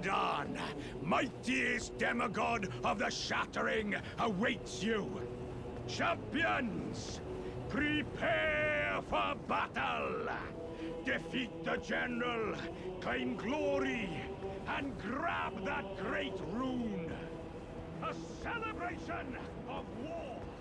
Abaddon, mightiest demigod of the Shattering, awaits you. Champions, prepare for battle! Defeat the General, claim glory, and grab that great rune! A celebration of war!